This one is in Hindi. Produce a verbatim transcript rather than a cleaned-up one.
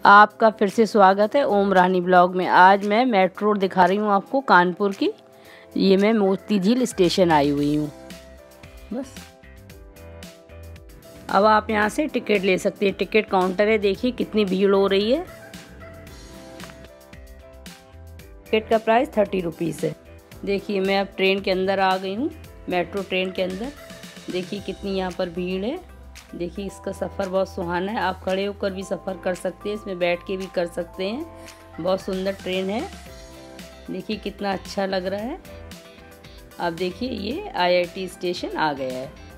आपका फिर से स्वागत है ओम रानी ब्लॉग में। आज मैं मेट्रो दिखा रही हूँ आपको कानपुर की। ये मैं मोती झील स्टेशन आई हुई हूँ। बस अब आप यहाँ से टिकट ले सकते हैं। टिकट काउंटर है, देखिए कितनी भीड़ हो रही है। टिकट का प्राइस थर्टी रुपीज़ है। देखिए मैं अब ट्रेन के अंदर आ गई हूँ, मेट्रो ट्रेन के अंदर। देखिए कितनी यहाँ पर भीड़ है। देखिए इसका सफ़र बहुत सुहाना है। आप खड़े होकर भी सफ़र कर सकते हैं, इसमें बैठ के भी कर सकते हैं। बहुत सुंदर ट्रेन है। देखिए कितना अच्छा लग रहा है। अब देखिए ये आई आई टी स्टेशन आ गया है।